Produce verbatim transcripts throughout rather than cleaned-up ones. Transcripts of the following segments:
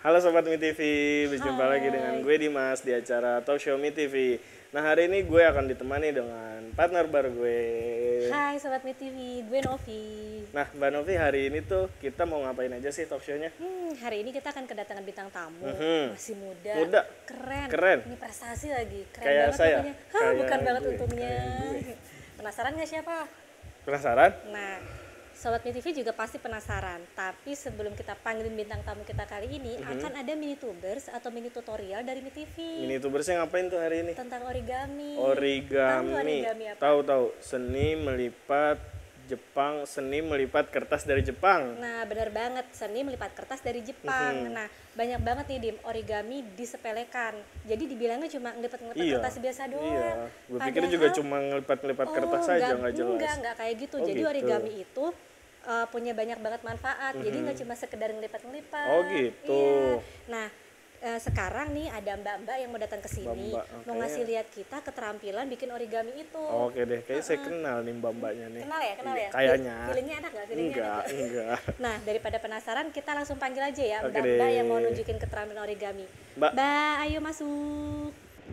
Halo Sobat Mi T V, berjumpa Hai. lagi dengan gue Dimas di acara Talk Show Mi T V. Nah hari ini gue akan ditemani dengan partner baru gue. Hai Sobat Mi T V, gue Novi. Nah Mbak Novi, hari ini tuh kita mau ngapain aja sih talk show-nya? Hmm, hari ini kita akan kedatangan bintang tamu, Mhm. masih muda, Muda. keren, Keren. ini prestasi lagi, keren Kayak banget saya. pokoknya. Hah, Kayak bukan banget gue. untungnya. Kayak gue. Penasaran nggak siapa? Penasaran? Nah, Sobat Mi T V juga pasti penasaran. Tapi sebelum kita panggilin bintang tamu kita kali ini, Mhm. akan ada mini tubers atau mini tutorial dari Mi T V Mini tubersnya ngapain tuh hari ini? tentang origami. Origami. Tahu origami apa? Tahu tahu. Seni melipat Jepang, seni melipat kertas dari Jepang. Nah, benar banget, seni melipat kertas dari Jepang. Mhm. Nah, banyak banget nih Dim, origami disepelekan. Jadi dibilangnya cuma ngelipat-ngelipat Iya. kertas biasa doang. Iya. Gue pikir Padahal- juga cuma ngelipat-ngelipat kertas Oh, saja, enggak, nggak jelas. Enggak, enggak kayak gitu. Oh, Jadi gitu. origami itu uh, punya banyak banget manfaat. Jadi Mhm. nggak cuma sekedar ngelipat-ngelipat. Oh, gitu. Iya. Nah, uh, sekarang nih ada mbak-mbak yang mau datang ke sini, Mbak-mbak, mau oke. ngasih lihat kita keterampilan bikin origami itu. Oke deh, kayaknya saya kenal nih mbak-mbaknya nih. Kenal ya, kenal Iya, ya? Kayaknya. Feelingnya enak nggak? Feelingnya Enggak, enak nggak? enggak. Nah, daripada penasaran, kita langsung panggil aja ya Oke mbak-mbak deh. yang mau nunjukin keterampilan origami. Mbak. Mbak, ayo masuk.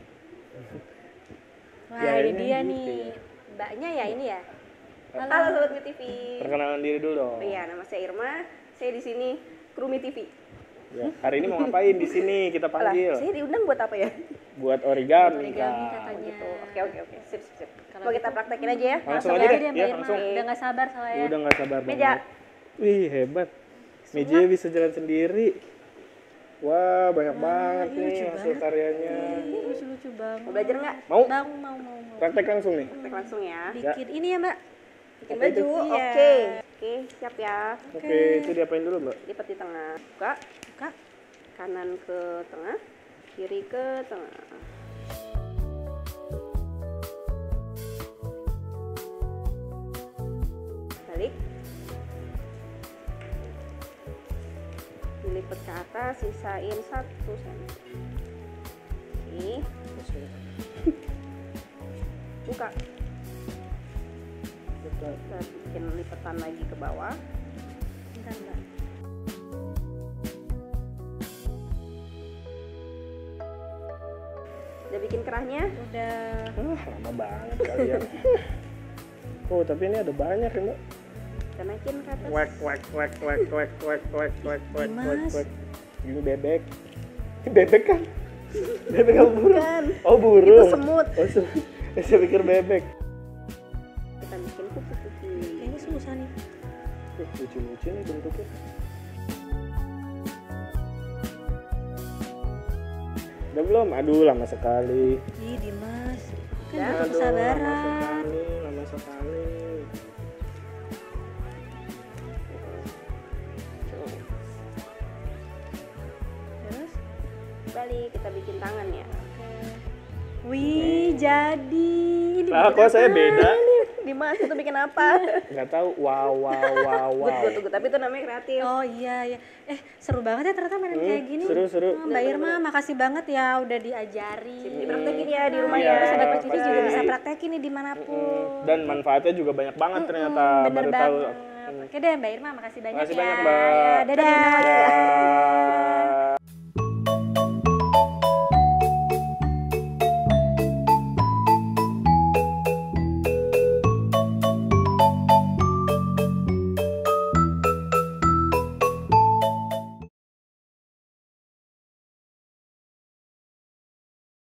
Wah, Ya, ini ini dia gitu nih. ya. Mbaknya ya ini ya? Halo Sobat Mi T V. Perkenalan diri dulu dong. Iya, nama saya Irma. Saya di sini kru Mi T V. Ya, hari ini mau ngapain di sini kita Alah, panggil? saya diundang buat apa ya? Buat origami, Origami Kak. katanya. Gitu. Oke, oke, oke. Sip, sip, sip. Kalau Mau kita gitu- praktekin aja ya. Langsung Langsung aja aja deh, deh Mbak ya, Irma. langsung. Udah nggak sabar soalnya. Udah nggak sabar Meja. banget. Wih, hebat. Mejanya bisa jalan sendiri. Wah, banyak banget ini nih lucu hasil banget. karyanya. Lucu-lucu banget. Mau belajar nggak? Mau? Mau, mau, mau, mau. Praktek langsung nih. Praktek langsung ya. Bikin ini ya Mbak. Bikin Apa itu? baju. Iya. Oke. Oke, siap ya. Oke, itu diapain dulu, Mbak? Lipat di tengah. Buka. Buka. Kanan ke tengah. Kiri ke tengah. Balik. Dilipat ke atas, sisain satu senti. Oke. Buka. Kita bikin lipatan lagi ke bawah. Bentar Mbak. Udah bikin kerahnya? Udah. Ah, lama banget kalian. Oh, tapi ini ada banyak ya, Mbak. Kita naikin ke atas. Wek, wek, wek, wek, wek, wek, wek, wek, wek, Dimas. wek, wek. Ini bebek. Ini bebek kan? Bebek apa burung? Bukan. Oh, burung. Itu semut. Oh, semut. Saya pikir bebek. Kita bikin kupu-kupu. Kayaknya susah nih. Eh, lucu-lucu nih bentuknya. Udah belum? Aduh, lama sekali. Ih, Dimas. Kan Udah. butuh Aduh, lama kesabaran. sekali, lama sekali. Terus? Balik, kita bikin tangan ya. Wih, jadi. Ini Lah, bikin kok saya apa? beda? Dimas, itu bikin apa? Nggak tahu. Wow, wow, wow, Good, wow. good, good. Tapi itu namanya kreatif. Oh iya, iya. Eh, seru banget ya ternyata mainan Hmm, kayak gini. seru, seru. Oh, Mbak Irma, makasih banget ya udah diajari. Dipraktekin ya di rumah Iya, ya. Sobat Mi T V juga pasti. bisa praktekin nih dimanapun. Dan manfaatnya juga banyak banget ternyata. Hmm, bener Baru banget. tahu. Oke deh Mbak Irma, makasih banyak Makasih ya. banyak, Mbak. Ya, dadah. Dadah.